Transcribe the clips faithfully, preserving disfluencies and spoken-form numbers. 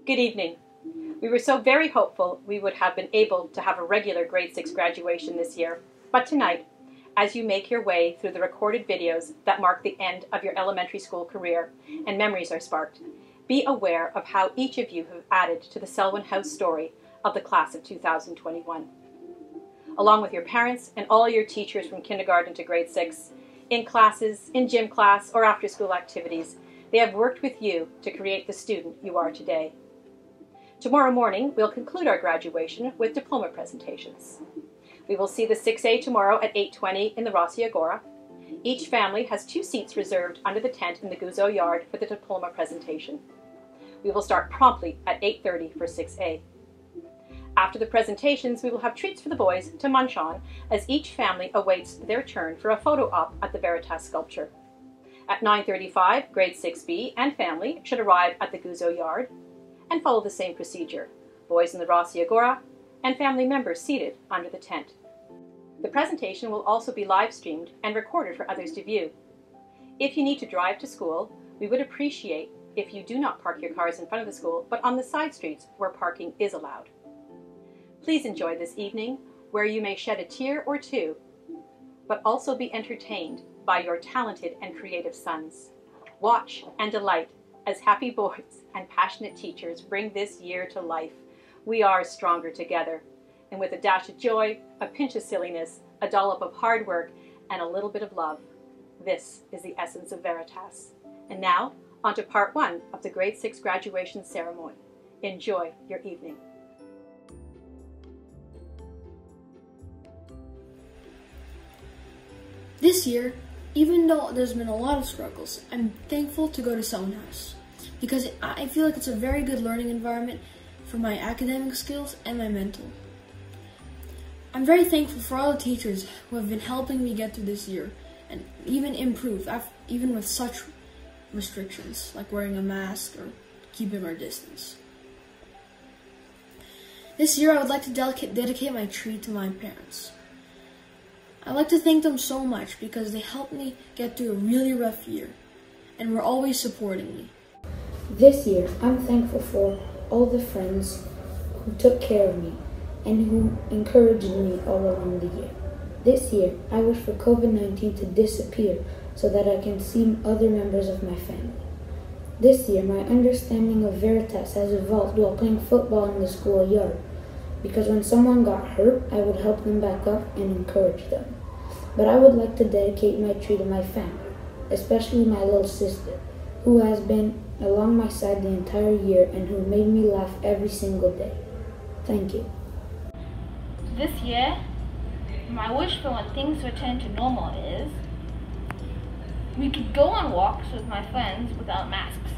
Good evening. We were so very hopeful we would have been able to have a regular grade six graduation this year, but tonight, as you make your way through the recorded videos that mark the end of your elementary school career and memories are sparked, be aware of how each of you have added to the Selwyn House story of the class of two thousand twenty-one. Along with your parents and all your teachers from kindergarten to grade six, in classes, in gym class, or after-school activities, they have worked with you to create the student you are today. Tomorrow morning, we'll conclude our graduation with diploma presentations. We will see the six A tomorrow at eight twenty in the Rossi Agora. Each family has two seats reserved under the tent in the Guzzo yard for the diploma presentation. We will start promptly at eight thirty for six A. After the presentations, we will have treats for the boys to munch on as each family awaits their turn for a photo op at the Veritas sculpture. At nine thirty-five, grade six B and family should arrive at the Guzzo yard and follow the same procedure, boys in the Rossi Agora and family members seated under the tent. The presentation will also be live streamed and recorded for others to view. If you need to drive to school, we would appreciate if you do not park your cars in front of the school, but on the side streets where parking is allowed. Please enjoy this evening, where you may shed a tear or two, but also be entertained by your talented and creative sons. Watch and delight as happy boys and passionate teachers bring this year to life. We are stronger together, and with a dash of joy, a pinch of silliness, a dollop of hard work, and a little bit of love, this is the essence of Veritas. And now, on to part one of the grade six graduation ceremony. Enjoy your evening. This year, even though there's been a lot of struggles, I'm thankful to go to Selwyn House because I feel like it's a very good learning environment for my academic skills and my mental. I'm very thankful for all the teachers who have been helping me get through this year and even improve, even with such restrictions like wearing a mask or keeping our distance. This year, I would like to dedicate my tree to my parents. I'd like to thank them so much because they helped me get through a really rough year and were always supporting me. This year, I'm thankful for all the friends who took care of me and who encouraged me all along the year. This year, I wish for COVID nineteen to disappear so that I can see other members of my family. This year, my understanding of Veritas has evolved while playing football in the school yard, because when someone got hurt, I would help them back up and encourage them. But I would like to dedicate my tree to my family, especially my little sister, who has been along my side the entire year and who made me laugh every single day. Thank you. This year, my wish for when things return to normal is we could go on walks with my friends without masks.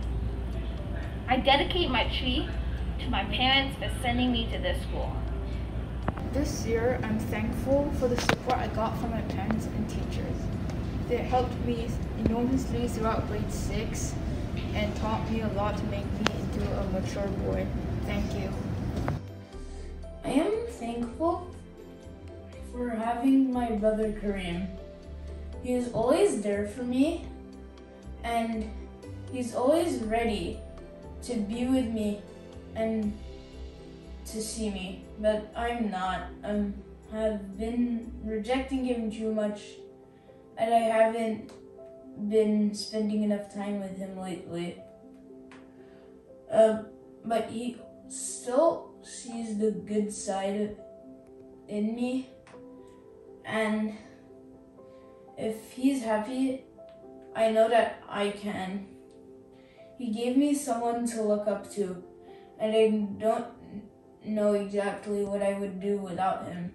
I dedicate my tree to my parents for sending me to this school. This year, I'm thankful for the support I got from my parents and teachers. They helped me enormously throughout grade six and taught me a lot to make me into a mature boy. Thank you. I am thankful for having my brother Kareem. He is always there for me, and he's always ready to be with me and to see me, but I'm not. I have been rejecting him too much, and I haven't been spending enough time with him lately. Uh, but he still sees the good side in me, and if he's happy, I know that I can. He gave me someone to look up to, and I don't know exactly what I would do without him.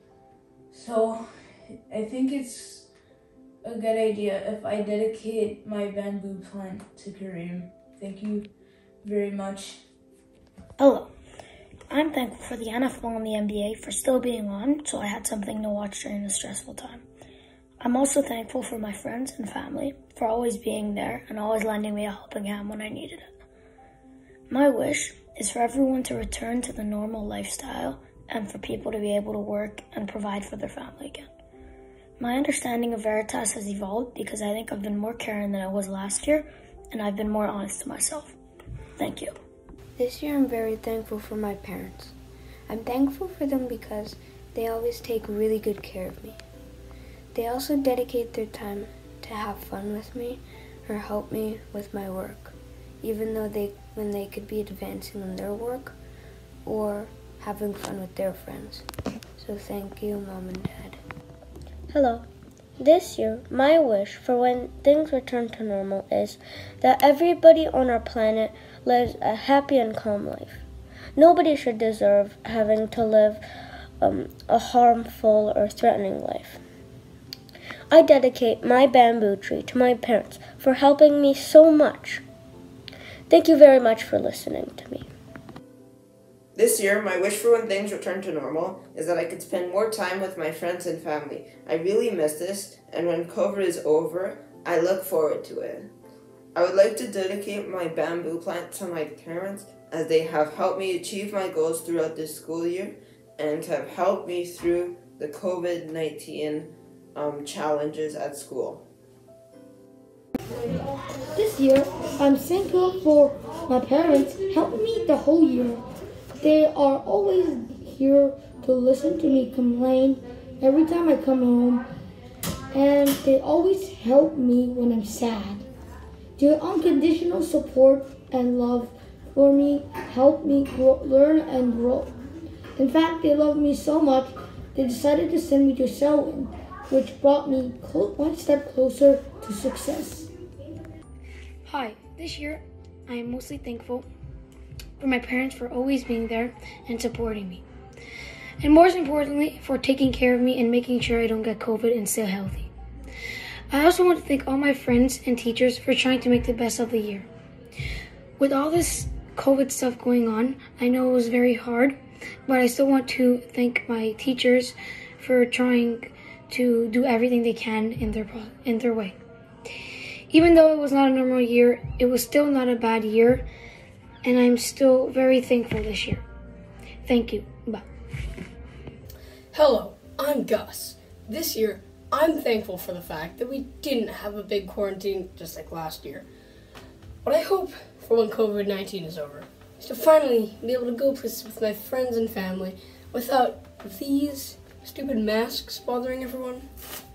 So I think it's a good idea if I dedicate my bamboo plant to Kareem. Thank you very much. Hello. I'm thankful for the N F L and the N B A for still being on, so I had something to watch during a stressful time. I'm also thankful for my friends and family for always being there and always lending me a helping hand when I needed it. My wish is for everyone to return to the normal lifestyle and for people to be able to work and provide for their family again. My understanding of Veritas has evolved because I think I've been more caring than I was last year, and I've been more honest to myself. Thank you. This year I'm very thankful for my parents. I'm thankful for them because they always take really good care of me. They also dedicate their time to have fun with me or help me with my work, even though they when they could be advancing in their work or having fun with their friends. So thank you, Mom and Dad. Hello. This year, my wish for when things return to normal is that everybody on our planet lives a happy and calm life. Nobody should deserve having to live um, a harmful or threatening life. I dedicate my bamboo tree to my parents for helping me so much. Thank you very much for listening to me. This year, my wish for when things return to normal is that I could spend more time with my friends and family. I really miss this, and when COVID is over, I look forward to it. I would like to dedicate my bamboo plant to my parents, as they have helped me achieve my goals throughout this school year and have helped me through the COVID nineteen um, challenges at school. This year, I'm thankful for my parents helping me the whole year. They are always here to listen to me complain every time I come home, and they always help me when I'm sad. Their unconditional support and love for me help me grow, learn and grow. In fact, they love me so much, they decided to send me to Selwyn, which brought me clo- one step closer to success. Hi, this year I am mostly thankful for my parents for always being there and supporting me. And most importantly, for taking care of me and making sure I don't get COVID and stay healthy. I also want to thank all my friends and teachers for trying to make the best of the year. With all this COVID stuff going on, I know it was very hard, but I still want to thank my teachers for trying to do everything they can in their in their way. Even though it was not a normal year, it was still not a bad year, and I'm still very thankful this year. Thank you. Bye. Hello, I'm Gus. This year, I'm thankful for the fact that we didn't have a big quarantine just like last year. What I hope for when COVID nineteen is over is to finally be able to go places with my friends and family without these stupid masks bothering everyone.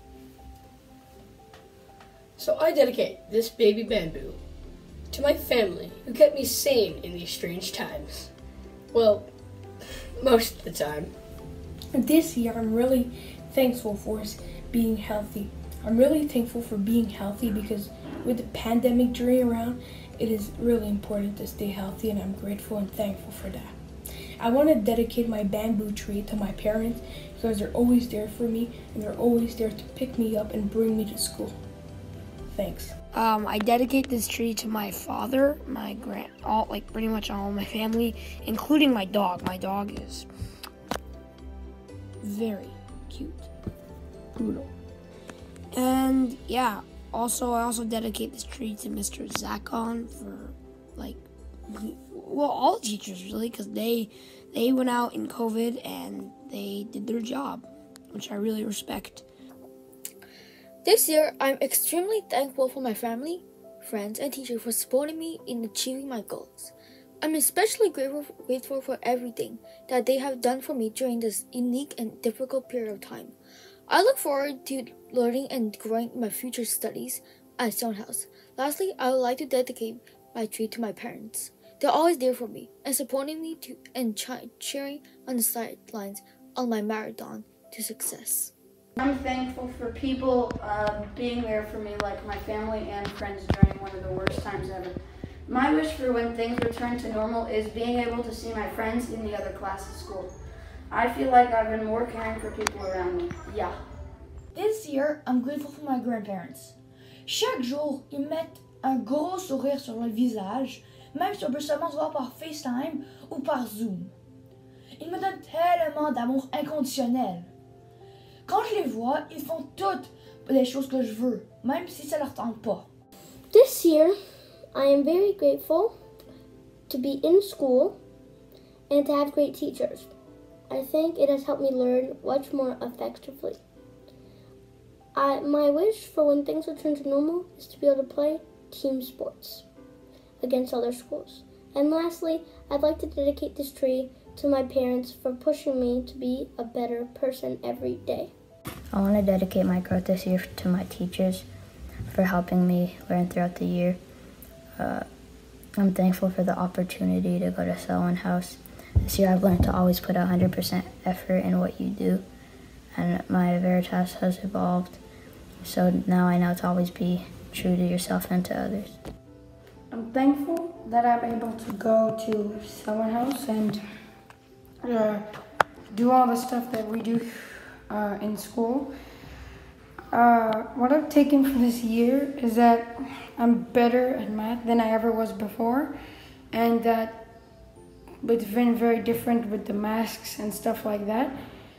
So I dedicate this baby bamboo to my family who kept me sane in these strange times. Well, most of the time. This year I'm really thankful for being healthy. I'm really thankful for being healthy because with the pandemic journey around, it is really important to stay healthy, and I'm grateful and thankful for that. I want to dedicate my bamboo tree to my parents because they're always there for me and they're always there to pick me up and bring me to school. Thanks. Um, I dedicate this tree to my father, my grand, all like pretty much all my family, including my dog. My dog is very cute, poodle. And yeah, also I also dedicate this tree to Mister Zakon for like, well, all the teachers really, because they they went out in COVID and they did their job, which I really respect. This year, I'm extremely thankful for my family, friends, and teachers for supporting me in achieving my goals. I'm especially grateful, grateful for everything that they have done for me during this unique and difficult period of time. I look forward to learning and growing in my future studies at Stonehouse. Lastly, I would like to dedicate my tree to my parents. They're always there for me and supporting me to and ch- cheering on the sidelines on my marathon to success. I'm thankful for people uh, being there for me, like my family and friends during one of the worst times ever. My wish for when things return to normal is being able to see my friends in the other class at school. I feel like I've been more caring for people around me. Yeah. This year, I'm grateful for my grandparents. Chaque jour, ils mettent un gros sourire sur le visage, même si on peut seulement se voir par FaceTime ou par Zoom. Ils me donnent tellement d'amour inconditionnel. Quand je les vois, ils font toutes les choses que je veux, même si ça leur tente pas. This year, I am very grateful to be in school and to have great teachers. I think it has helped me learn much more effectively. I, my wish for when things return to normal is to be able to play team sports against other schools. And lastly, I'd like to dedicate this tree to my parents for pushing me to be a better person every day. I want to dedicate my growth this year to my teachers for helping me learn throughout the year. Uh, I'm thankful for the opportunity to go to Selwyn House. This year I've learned to always put one hundred percent effort in what you do, and my Veritas has evolved, so now I know to always be true to yourself and to others. I'm thankful that I'm able to go to Selwyn House and uh, do all the stuff that we do uh, in school. Uh, what I've taken from this year is that I'm better at math than I ever was before, and that it's been very different with the masks and stuff like that.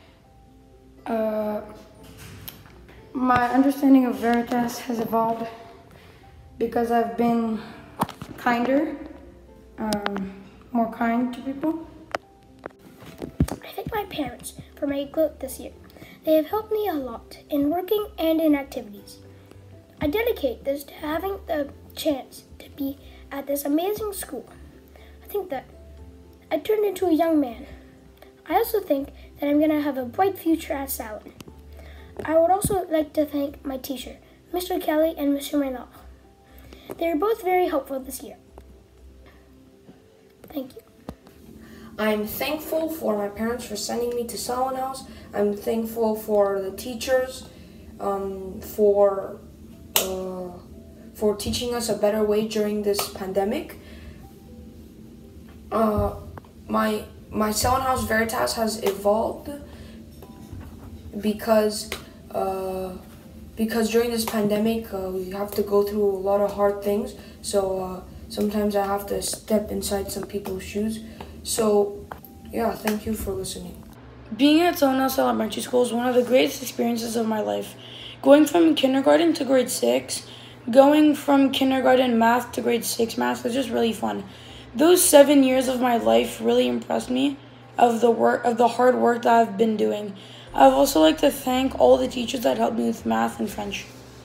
Uh, my understanding of Veritas has evolved because I've been kinder, um, more kind to people. I thank my parents for my growth this year. They have helped me a lot in working and in activities. I dedicate this to having the chance to be at this amazing school. I think that I turned into a young man. I also think that I'm going to have a bright future at Selwyn. I would also like to thank my teacher, Mister Kelly and Mister Maynard. They were both very helpful this year. Thank you. I'm thankful for my parents for sending me to Selwyn House. I'm thankful for the teachers, um, for uh, for teaching us a better way during this pandemic. Uh, my my Selwyn House Veritas has evolved because uh, because during this pandemic uh, we have to go through a lot of hard things. So uh, sometimes I have to step inside some people's shoes. So yeah, thank you for listening. Being at Selwyn House Elementary School is one of the greatest experiences of my life. Going from kindergarten to grade six, going from kindergarten math to grade six math was just really fun. Those seven years of my life really impressed me of the work of the hard work that I've been doing. I'd also like to thank all the teachers that helped me with math and French.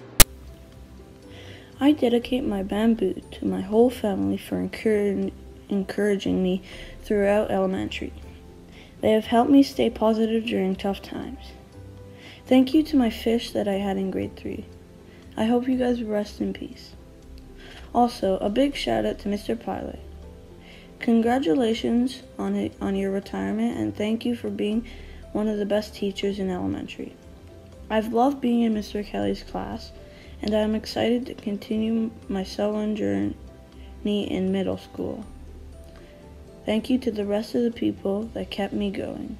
I dedicate my bamboo to my whole family for encouraging encouraging me throughout elementary. They have helped me stay positive during tough times. Thank you to my fish that I had in grade three. I hope you guys rest in peace. Also, a big shout out to Mister Pilot. Congratulations on it, on your retirement, and thank you for being one of the best teachers in elementary. I've loved being in Mister Kelly's class, and I am excited to continue my Selwyn journey in middle school. Thank you to the rest of the people that kept me going.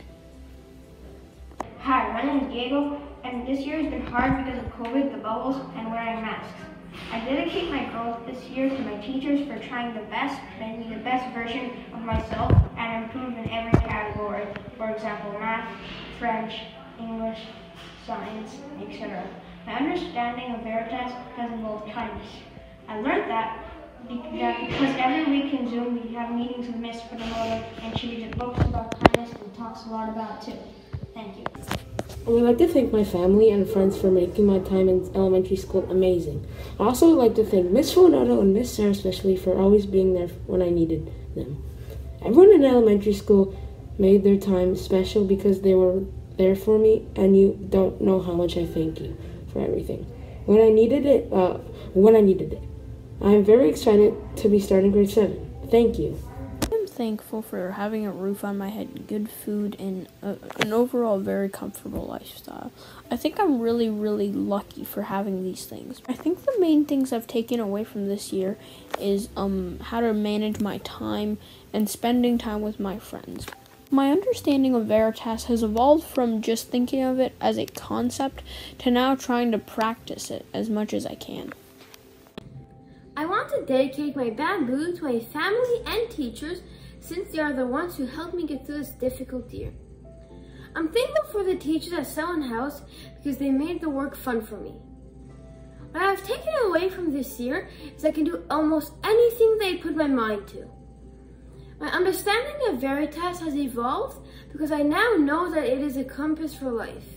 Hi, my name is Diego, and this year has been hard because of COVID, the bubbles, and wearing masks. I dedicate my growth this year to my teachers for trying the best, making the best version of myself, and improve in every category. For example, math, French, English, science, et cetera. My understanding of Veritas has involved kindness. I learned that That because every week in Zoom we have meetings with Miss Fernando, and she reads books about kindness and talks a lot about it too. Thank you. I would like to thank my family and friends for making my time in elementary school amazing. I also would like to thank Miss Fernando and Miss Sarah especially for always being there when I needed them. Everyone in elementary school made their time special because they were there for me, and you don't know how much I thank you for everything. When I needed it, uh, when I needed it. I am very excited to be starting grade seven. Thank you. I'm thankful for having a roof on my head, good food, and a, an overall very comfortable lifestyle. I think I'm really, really lucky for having these things. I think the main things I've taken away from this year is um, how to manage my time and spending time with my friends. My understanding of Veritas has evolved from just thinking of it as a concept to now trying to practice it as much as I can. I want to dedicate my bamboo to my family and teachers, since they are the ones who helped me get through this difficult year. I'm thankful for the teachers at Selwyn House because they made the work fun for me. What I've taken away from this year is I can do almost anything that I put my mind to. My understanding of Veritas has evolved because I now know that it is a compass for life.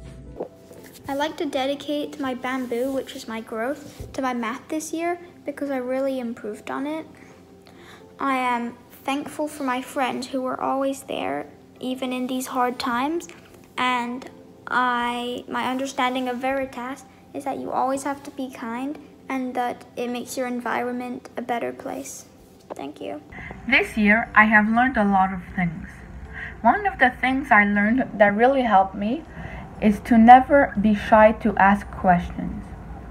I'd like to dedicate my bamboo, which is my growth, to my math this year because I really improved on it. I am thankful for my friends who were always there, even in these hard times. And I, my understanding of Veritas is that you always have to be kind and that it makes your environment a better place. Thank you. This year, I have learned a lot of things. One of the things I learned that really helped me is to never be shy to ask questions.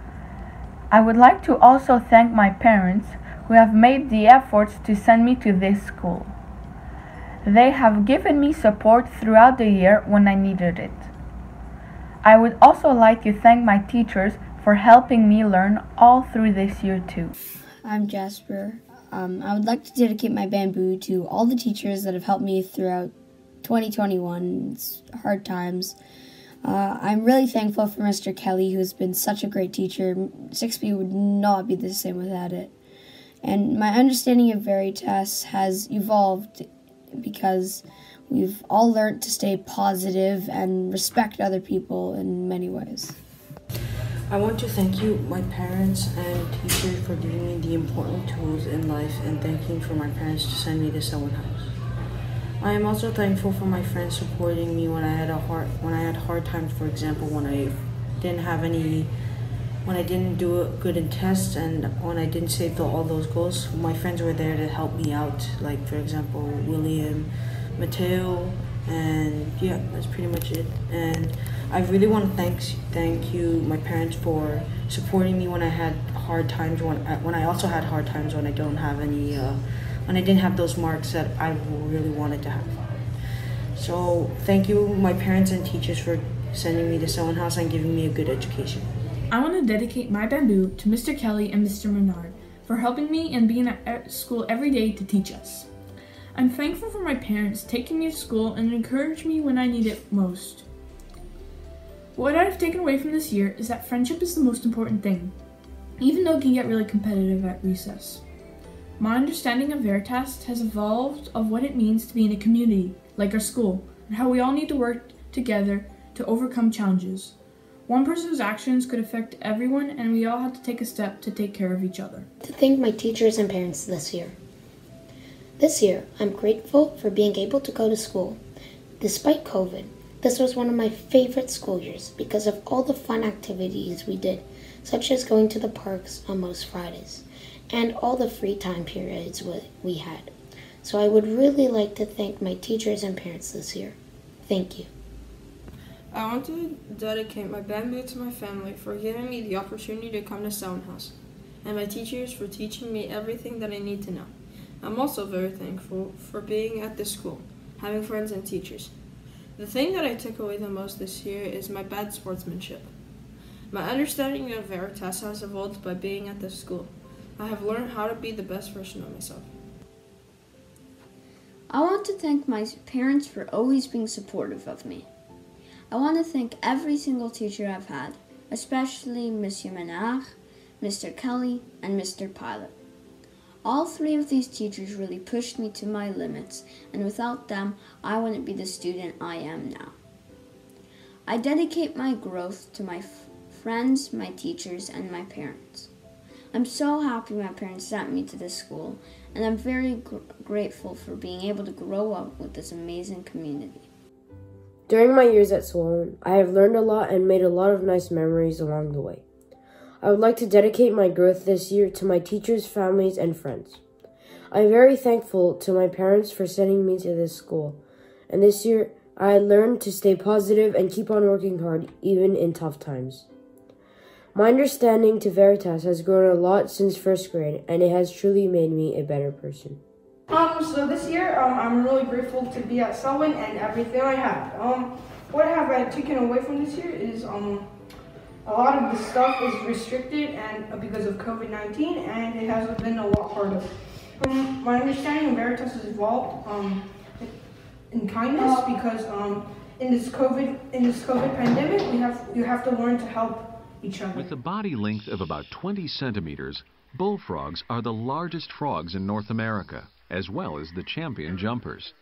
I would like to also thank my parents who have made the efforts to send me to this school. They have given me support throughout the year when I needed it. I would also like to thank my teachers for helping me learn all through this year too. I'm Jasper. Um, I would like to dedicate my bamboo to all the teachers that have helped me throughout twenty twenty-one's hard times. Uh, I'm really thankful for Mister Kelly, who's been such a great teacher. six B would not be the same without it. And my understanding of Veritas has evolved because we've all learned to stay positive and respect other people in many ways. I want to thank you, my parents and teachers, for giving me the important tools in life, and thanking for my parents to send me to Selwyn House. I am also thankful for my friends supporting me when I had a hard when I had hard times. For example, when I didn't have any, when I didn't do good in tests, and when I didn't save the, all those goals. My friends were there to help me out. Like for example, William, Mateo, and yeah, that's pretty much it. And I really want to thank thank you, my parents, for supporting me when I had hard times. When I, when I also had hard times when I don't have any. Uh, when I didn't have those marks that I really wanted to have. So thank you, my parents and teachers, for sending me to Selwyn House and giving me a good education. I want to dedicate my bamboo to Mister Kelly and Mister Menard for helping me and being at school every day to teach us. I'm thankful for my parents taking me to school and encouraging me when I need it most. What I've taken away from this year is that friendship is the most important thing, even though it can get really competitive at recess. My understanding of Veritas has evolved of what it means to be in a community, like our school, and how we all need to work together to overcome challenges. One person's actions could affect everyone, and we all have to take a step to take care of each other. To thank my teachers and parents this year. This year, I'm grateful for being able to go to school. Despite COVID, this was one of my favorite school years because of all the fun activities we did, such as going to the parks on most Fridays, and all the free time periods we had. So I would really like to thank my teachers and parents this year. Thank you. I want to dedicate my bamboo to my family for giving me the opportunity to come to Selwyn House, and my teachers for teaching me everything that I need to know. I'm also very thankful for being at this school, having friends and teachers. The thing that I took away the most this year is my bad sportsmanship. My understanding of Veritas has evolved by being at this school. I have learned how to be the best version of myself. I want to thank my parents for always being supportive of me. I want to thank every single teacher I've had, especially Monsieur Menard, Mister Kelly, and Mister Pilot. All three of these teachers really pushed me to my limits, and without them, I wouldn't be the student I am now. I dedicate my growth to my f- friends, my teachers, and my parents. I'm so happy my parents sent me to this school, and I'm very gr- grateful for being able to grow up with this amazing community. During my years at Selwyn, I have learned a lot and made a lot of nice memories along the way. I would like to dedicate my growth this year to my teachers, families, and friends. I am very thankful to my parents for sending me to this school, and this year I learned to stay positive and keep on working hard even in tough times. My understanding to Veritas has grown a lot since first grade, and it has truly made me a better person. Um, so this year, um, I'm really grateful to be at Selwyn and everything I have. Um, what have I taken away from this year is, um, a lot of the stuff is restricted and uh, because of COVID nineteen, and it has been a lot harder. Um, my understanding of Veritas has evolved, um, in kindness because, um, in this COVID, in this COVID pandemic, we have, you have to learn to help each other. With a body length of about twenty centimeters, bullfrogs are the largest frogs in North America, as well as the champion jumpers.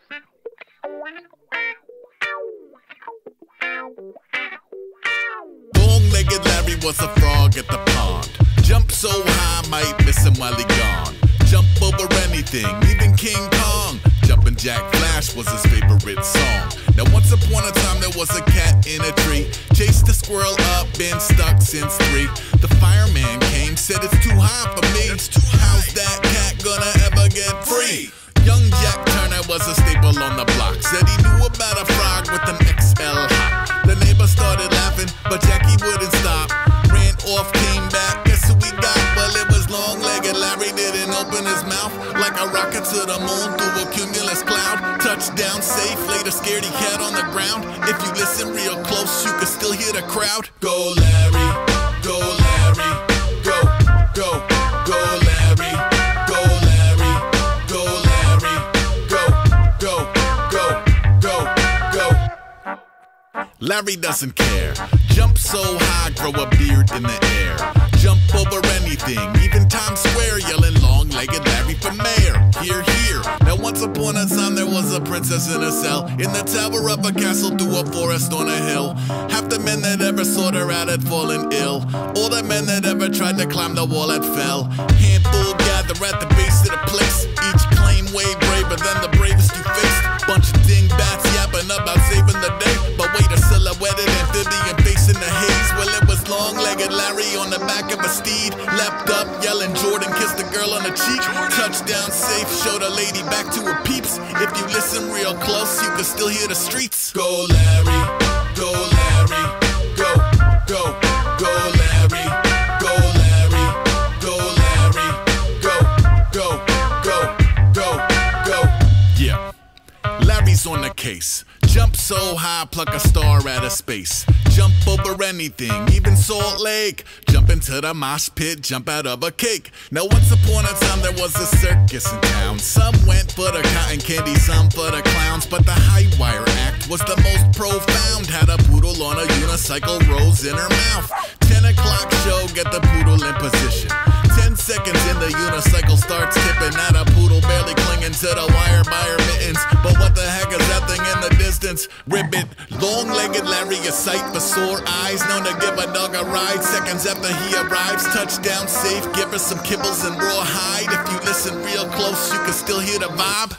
Long-legged Larry was a frog at the pond. Jumped so high, might miss him while he gone. jump over anything, even King Kong. Jumpin' Jack Flash was his favorite song. Now once upon a time there was a cat in a tree. Chased the squirrel up, been stuck since three. The fireman came, said it's too high for me. How's that cat gonna ever get free? Young Jack Turner was a staple on the block. Said he knew about a frog with an X L hop. The neighbor started laughing, but Jackie wouldn't stop. Ran off, came back, guess who we got? Well, it was long-legged Larry, didn't open his mouth. Like a rocket to the moon through a cumulus cloud. Touchdown safe, laid a scaredy cat on the ground. If you listen real close, you can still hear the crowd. Go Larry, go Larry, go, go, go Larry, go Larry, go Larry, go, go, go, go, go. Larry doesn't care. Jump so high, grow a beard in the air. Jump over anything, even Times Square, yelling long-legged Larry for mayor. Here, here. Now once upon a time there was a princess in a cell, in the tower of a castle through a forest on a hill. Half the men that ever sought her out had fallen ill. All the men that ever tried to climb the wall had fell. Handful gather at the base of the place. Each claim way braver than the bravest you faced. Bunch of dingbats yapping about saving the day, but wait, a silhouetted amphibian face in the haze. Well, it was long-legged Larry on the back of a steed, leapt up, yelling Jordan, kissed the girl on the cheek. Touchdown safe, showed a lady back to her peeps. If you listen real close, you can still hear the streets. Go Larry, go Larry, go, go, go Larry, go Larry, go Larry, go, go, go, go, go. Yeah, Larry's on the case. Jump so high, pluck a star out of space. Jump over anything, even Salt Lake. Jump into the mosh pit, jump out of a cake. Now once upon a time there was a circus in town. Some went for the cotton candy, some for the clowns. But the high wire act was the most profound. Had a poodle on a unicycle, rose in her mouth. Ten o'clock show, get the poodle in position. Ten seconds in, the unicycle starts tipping. At a poodle barely clinging to the wire by her mittens. But what the heck is that thing in the distance? Ribbit, long-legged Larry, a sight for sore eyes. Known to give a dog a ride seconds after he arrives. Touchdown safe, give her some kibbles and rawhide. If you listen real close, you can still hear the vibe.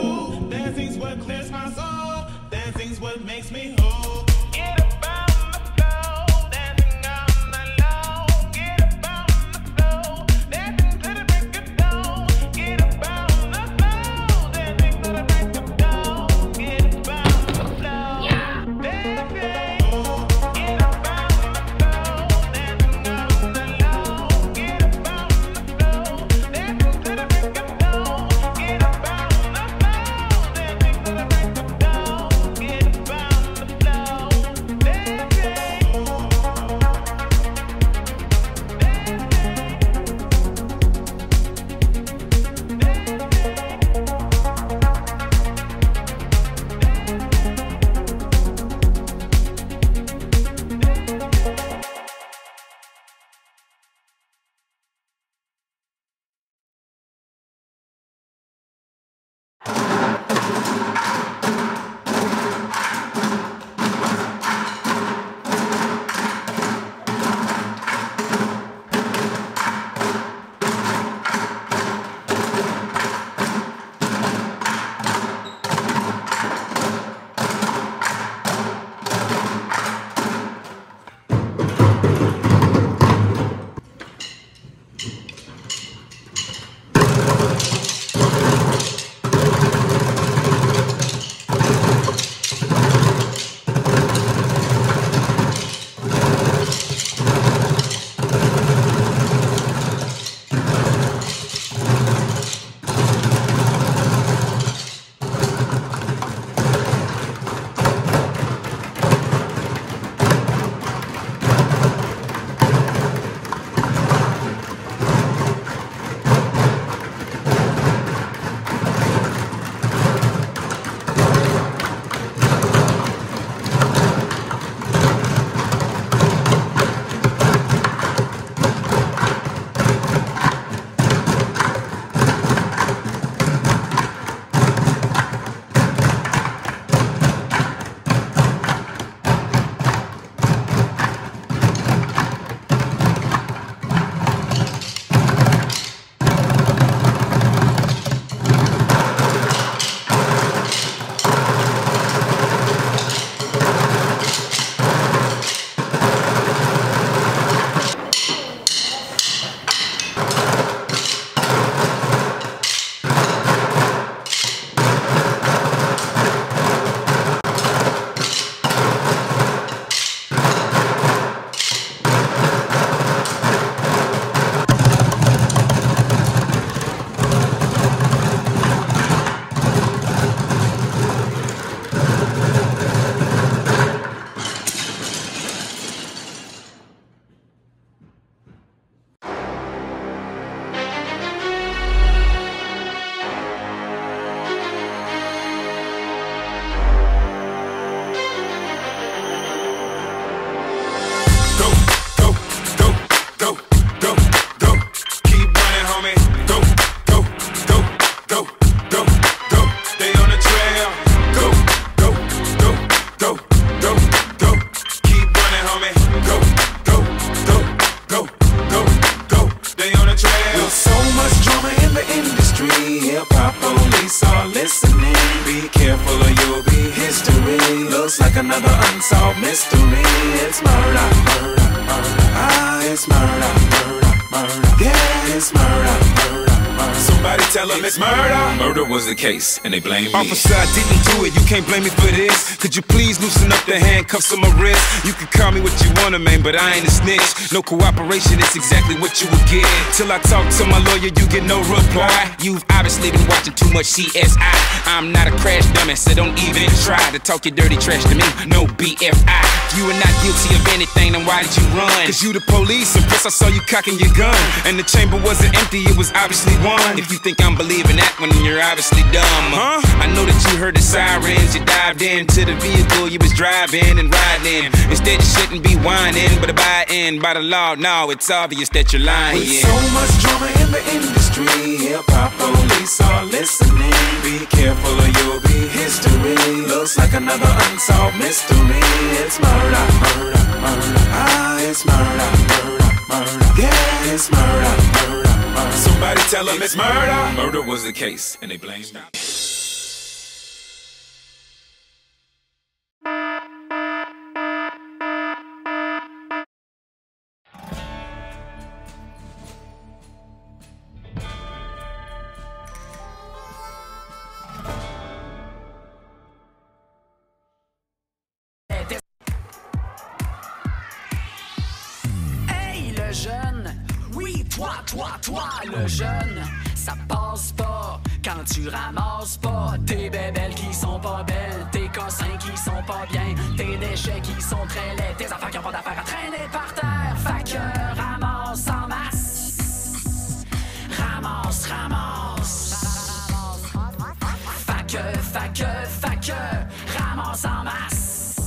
Dancing's what makes me whole. Get up on the unsolved mystery. It's murder, murder, murder. Ah, it's murder, murder, murder. Yeah, it's murder, murder, murder. Somebody tell them it's murder. Murder was the case, and they blame me. Officer, I didn't do it, you can't blame me for this. Could you please loosen up the handcuffs on my wrist? You can call me what you wanna, man, but I ain't a snitch. No cooperation, it's exactly what you would get. Till I talk to my lawyer, you get no reply. You've obviously been watching too much C S I. I'm not a crash dummy, so don't even try to talk your dirty trash to me. No B F I. If you are not guilty of anything, then why did you run? Cause you the police, and plus I saw you cocking your gun. And the chamber wasn't empty, it was obviously one. If you think I'm believing that one, then you're obviously dumb. Huh? I know that you heard the sirens, you dived into the vehicle you was driving and riding. Instead you shouldn't be whining, but abiding by the law, no, it's obvious that you're lying. With so much drama in the industry, hip-hop police are listening. Be careful or you'll be history. Looks like another unsolved mystery. It's murder, murder, murder. Ah, it's murder, murder, murder. Yeah, it's murder, murder, murder. Somebody tell them it's murder. Murder was the case, and they blame me. Hey le jeune, oui toi, toi, toi le jeune, ça passe pas quand tu ramasses pas tes bébelles qui sont pas belles, tes cossins qui sont pas bien, tes déchets qui sont très laids, tes affaires qui ont pas d'affaires à traîner par terre. Fait que ramasse en masse, ramasse, ramasse. Fait que, fait que, fait que ramasse en masse.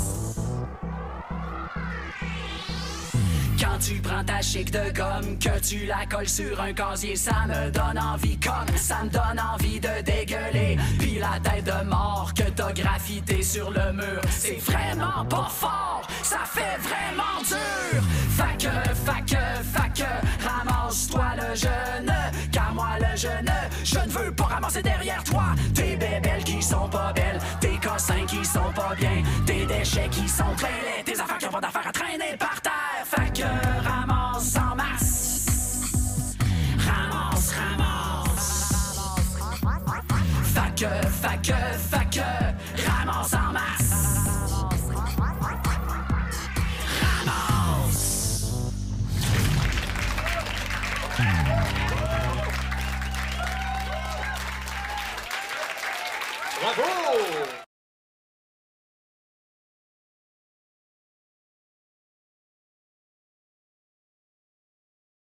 Quand tu prends ta chic de gomme, que tu la colles sur un casier, ça me donne envie comme ça me donne envie de dégueuler. Puis la tête de mort que t'as graffité sur le mur, c'est vraiment pas fort, ça fait vraiment dur. Fait que, fait que, fait que, ramasse-toi le jeune, car moi le jeune, je ne veux pas ramasser derrière toi tes bébelles qui sont pas belles, tes cossins qui sont pas bien, tes déchets qui sont très laids, tes affaires qui ont pas d'affaires à traîner par terre. Fait que ramasse en masse, ramasse, ramasse. Fait que, fait que, fait que, ramasse en masse, ramasse. Bravo!